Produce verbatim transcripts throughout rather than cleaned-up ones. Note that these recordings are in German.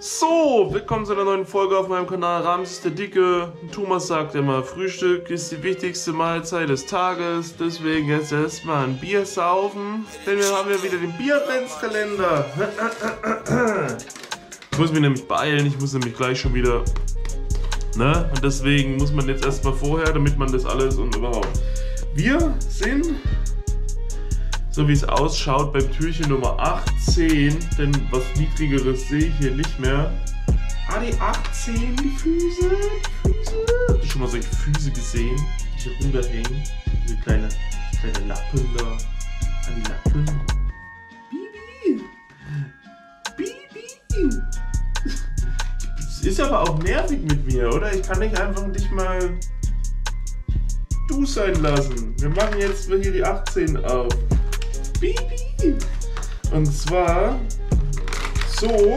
So, willkommen zu einer neuen Folge auf meinem Kanal. Ramses der Dicke. Thomas sagt immer, Frühstück ist die wichtigste Mahlzeit des Tages. Deswegen jetzt erstmal ein Bier saufen. Denn wir haben ja wieder den Bier-Adventskalender. Ich muss mich nämlich beeilen. Ich muss nämlich gleich schon wieder... Ne? Und deswegen muss man jetzt erstmal vorher, damit man das alles und überhaupt... Wir sind... So wie es ausschaut beim Türchen Nummer achtzehn, denn was Niedrigeres sehe ich hier nicht mehr. Ah, die achtzehn, die Füße, die Füße. Habt ihr schon mal solche Füße gesehen, die hier runterhängen? Diese kleine, kleine Lappen da an die Lappen. Bibi! Bibi! Es ist aber auch nervig mit mir, oder? Ich kann nicht einfach dich mal du sein lassen. Wir machen jetzt hier die achtzehn auf. Bibi. Und zwar so,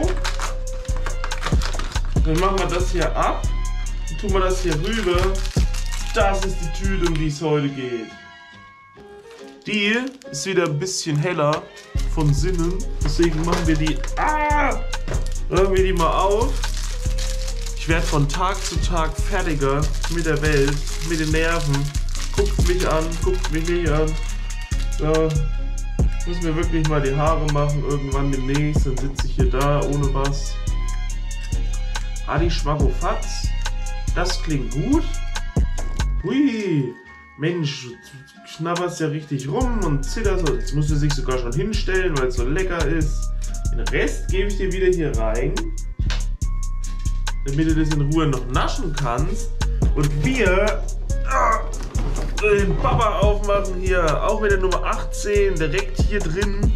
dann machen wir das hier ab und tun wir das hier rüber. Das ist die Tüte, um die es heute geht. Die ist wieder ein bisschen heller von Sinnen, deswegen machen wir die, ah, machen wir die mal auf. Ich werde von Tag zu Tag fertiger mit der Welt, mit den Nerven. Guckt mich an, guckt mich nicht an. So. Ich muss mir wirklich mal die Haare machen, irgendwann demnächst, dann sitze ich hier da, ohne was. Adi Schmackofatz, das klingt gut. Hui, Mensch, du schnabberst ja richtig rum und zitterst. Jetzt musst du dich sogar schon hinstellen, weil es so lecker ist. Den Rest gebe ich dir wieder hier rein, damit du das in Ruhe noch naschen kannst. Und wir... Ah, den Papa aufmachen hier, auch mit der Nummer achtzehn, direkt hier drin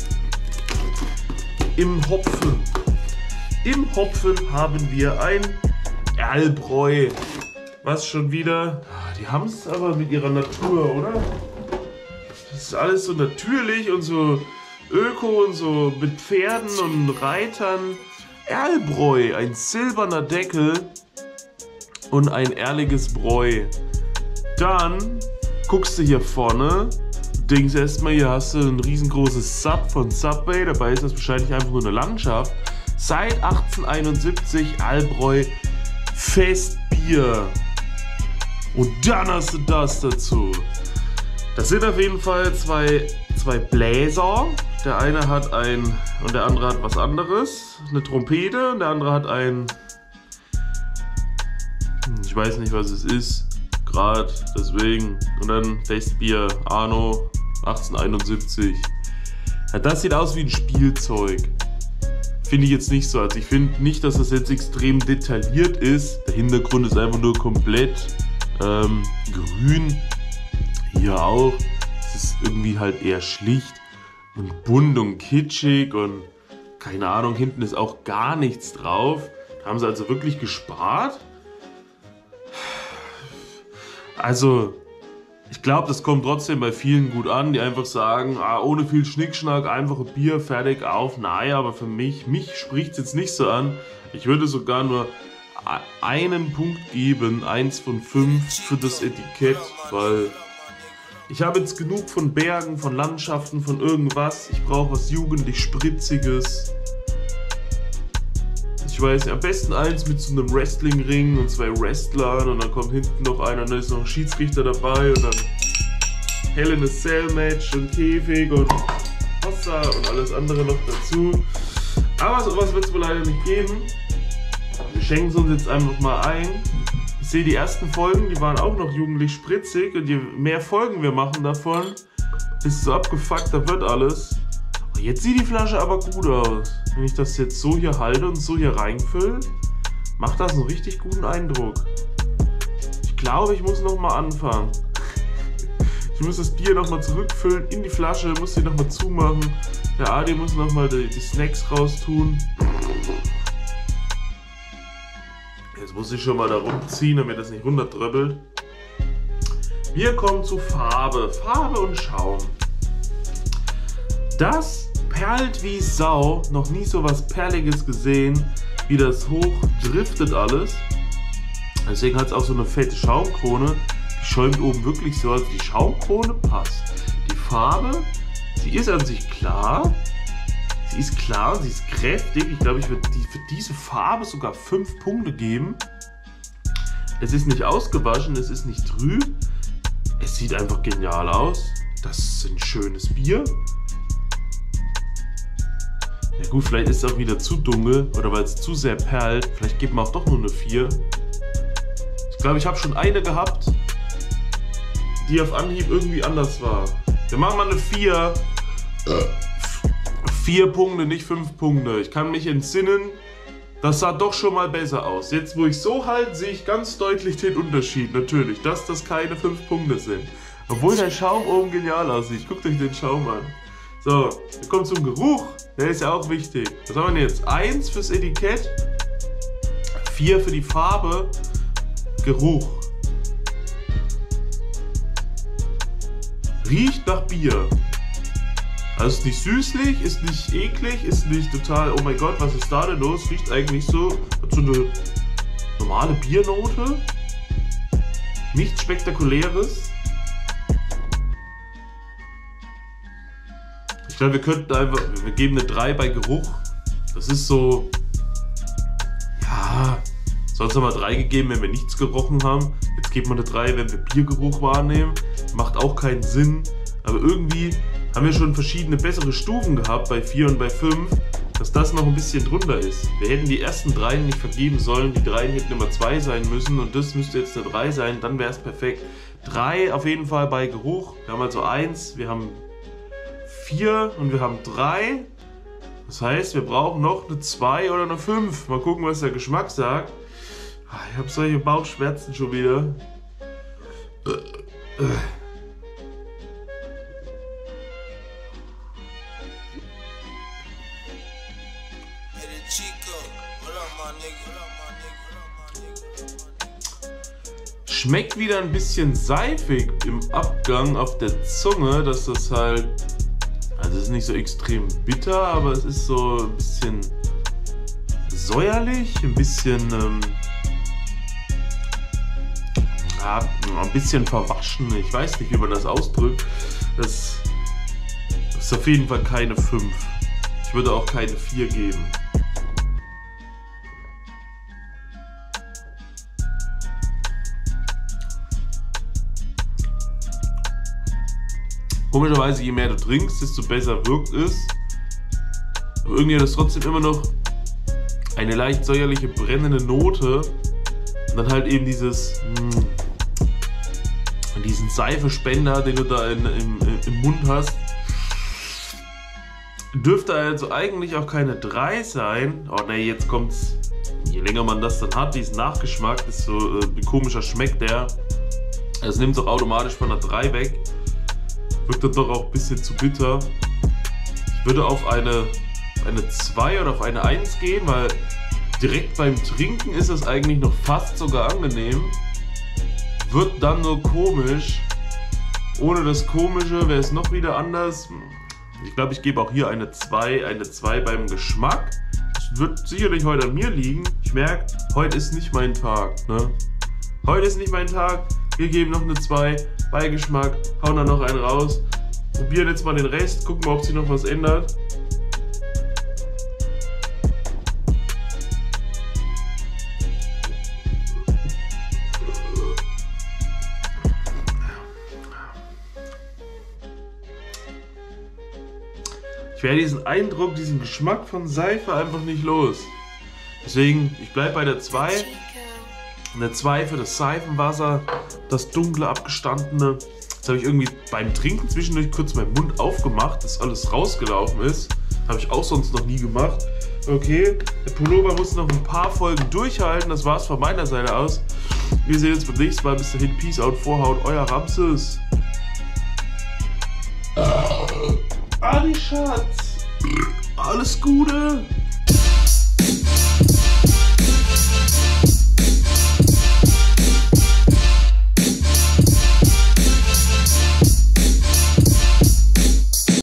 im Hopfen. Im Hopfen haben wir ein Erlbräu. Was schon wieder, die haben es aber mit ihrer Natur, oder? Das ist alles so natürlich und so öko und so mit Pferden und Reitern. Erlbräu, ein silberner Deckel und ein ehrliches Bräu. Dann guckst du hier vorne, denkst erstmal, hier hast du ein riesengroßes Sub von Subway, dabei ist das wahrscheinlich einfach nur eine Landschaft. Seit achtzehnhunderteinundsiebzig Erlbräu Festbier. Und dann hast du das dazu. Das sind auf jeden Fall zwei, zwei Bläser. Der eine hat ein und der andere hat was anderes. Eine Trompete und der andere hat ein... Ich weiß nicht, was es ist. Grad, deswegen. Und dann Festbier, Arno, achtzehnhunderteinundsiebzig. Ja, das sieht aus wie ein Spielzeug. Finde ich jetzt nicht so. Also ich finde nicht, dass das jetzt extrem detailliert ist. Der Hintergrund ist einfach nur komplett ähm, grün. Hier auch. Es ist irgendwie halt eher schlicht und bunt und kitschig und keine Ahnung, hinten ist auch gar nichts drauf. Da haben sie also wirklich gespart. Also, ich glaube, das kommt trotzdem bei vielen gut an, die einfach sagen, ah, ohne viel Schnickschnack, einfache Bier, fertig, auf. Naja, aber für mich, mich spricht es jetzt nicht so an. Ich würde sogar nur einen Punkt geben, eins von fünf für das Etikett, weil ich habe jetzt genug von Bergen, von Landschaften, von irgendwas. Ich brauche was jugendlich Spritziges. Ich weiß, am besten eins mit so einem Wrestling-Ring und zwei Wrestlern und dann kommt hinten noch einer und dann ist noch ein Schiedsrichter dabei und dann Hell in a Cell-Match und Käfig und Hossa und alles andere noch dazu. Aber sowas wird es wohl leider nicht geben. Wir schenken es uns jetzt einfach mal ein. Ich sehe die ersten Folgen, die waren auch noch jugendlich spritzig und je mehr Folgen wir machen davon, desto abgefuckter wird alles. Jetzt sieht die Flasche aber gut aus. Wenn ich das jetzt so hier halte und so hier reinfülle, macht das einen richtig guten Eindruck. Ich glaube, ich muss nochmal anfangen. Ich muss das Bier nochmal zurückfüllen in die Flasche, muss sie nochmal zumachen. Der Adi muss nochmal die, die Snacks raustun. Jetzt muss ich schon mal da rumziehen, damit das nicht runtertröppelt. Wir kommen zu Farbe. Farbe und Schaum. Das perlt wie Sau, noch nie so was Perliges gesehen, wie das hoch driftet alles. Deswegen hat es auch so eine fette Schaumkrone, die schäumt oben wirklich so, also die Schaumkrone passt. Die Farbe, sie ist an sich klar, Sie ist klar, sie ist kräftig. Ich glaube, ich würde die, für diese Farbe sogar fünf Punkte geben. Es ist nicht ausgewaschen, es ist nicht trüb. Es sieht einfach genial aus. Das ist ein schönes Bier. Ja gut, vielleicht ist es auch wieder zu dunkel oder weil es zu sehr perlt. Vielleicht gibt man auch doch nur eine vier. Ich glaube, ich habe schon eine gehabt, die auf Anhieb irgendwie anders war. Wir machen mal eine vier. Vier Punkte, nicht fünf Punkte. Ich kann mich entsinnen, das sah doch schon mal besser aus. Jetzt, wo ich so halte, sehe ich ganz deutlich den Unterschied. Natürlich, dass das keine fünf Punkte sind. Obwohl der Schaum oben genial aussieht. Guckt euch den Schaum an. So, wir kommen zum Geruch. Der ist ja auch wichtig. Was haben wir denn jetzt? Eins fürs Etikett, vier für die Farbe. Geruch. Riecht nach Bier. Also ist nicht süßlich, ist nicht eklig, ist nicht total, oh mein Gott, was ist da denn los? Riecht eigentlich so, hat so eine normale Biernote. Nichts Spektakuläres. Ich glaube, wir könnten einfach, wir geben eine drei bei Geruch. Das ist so, ja, sonst haben wir drei gegeben, wenn wir nichts gerochen haben. Jetzt geben wir eine drei, wenn wir Biergeruch wahrnehmen. Macht auch keinen Sinn, aber irgendwie haben wir schon verschiedene bessere Stufen gehabt bei vier und bei fünf, dass das noch ein bisschen drunter ist. Wir hätten die ersten drei nicht vergeben sollen, die drei hätten immer zwei sein müssen und das müsste jetzt eine drei sein, dann wäre es perfekt. drei auf jeden Fall bei Geruch, wir haben also eins, wir haben vier und wir haben drei. Das heißt, wir brauchen noch eine zwei oder eine fünf. Mal gucken, was der Geschmack sagt. Ich habe solche Bauchschmerzen schon wieder. Schmeckt wieder ein bisschen seifig im Abgang auf der Zunge, dass das halt, also es ist nicht so extrem bitter, aber es ist so ein bisschen säuerlich, ein bisschen, ähm, ja, ein bisschen verwaschen, ich weiß nicht, wie man das ausdrückt. Das ist auf jeden Fall keine fünf. Ich würde auch keine vier geben. Komischerweise, je mehr du trinkst, desto besser wirkt es. Aber irgendwie hat es trotzdem immer noch eine leicht säuerliche, brennende Note. Und dann halt eben dieses, mh, diesen Seifespender, den du da in, im, im Mund hast. Dürfte also eigentlich auch keine drei sein. Oh ne, jetzt kommt's. Je länger man das dann hat, diesen Nachgeschmack, desto äh, komischer schmeckt der. Das nimmt es auch automatisch von einer drei weg. Wirkt dann doch auch ein bisschen zu bitter. Ich würde auf eine, eine zwei oder auf eine eins gehen, weil direkt beim Trinken ist es eigentlich noch fast sogar angenehm. Wird dann nur komisch. Ohne das Komische wäre es noch wieder anders. Ich glaube, ich gebe auch hier eine zwei, eine zwei beim Geschmack. Es wird sicherlich heute an mir liegen. Ich merke, heute ist nicht mein Tag. Ne? Heute ist nicht mein Tag. Wir geben noch eine zwei bei Geschmack, hauen dann noch einen raus. Probieren jetzt mal den Rest, gucken mal, ob sich noch was ändert. Ich werde diesen Eindruck, diesen Geschmack von Seife einfach nicht los. Deswegen, ich bleibe bei der zwei. Eine zwei für das Seifenwasser, das dunkle, abgestandene. Jetzt habe ich irgendwie beim Trinken zwischendurch kurz meinen Mund aufgemacht, dass alles rausgelaufen ist. Habe ich auch sonst noch nie gemacht. Okay, der Pullover muss noch ein paar Folgen durchhalten. Das war's von meiner Seite aus. Wir sehen uns beim nächsten Mal. Bis dahin, Peace out, Vorhaut, euer Ramses. Adi Schatz, alles Gute.